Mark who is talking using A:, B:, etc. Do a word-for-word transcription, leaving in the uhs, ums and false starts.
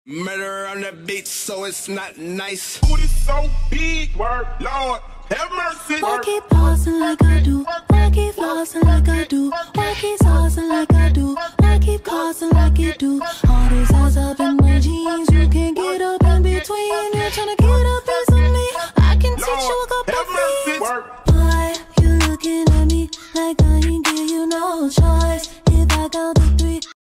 A: Murder on the beat, so it's not nice.
B: Booty so big, word, Lord, have mercy.
C: I keep pausing like I do, I keep flossing like I do, I keep saucing like I do, I keep causing like you do.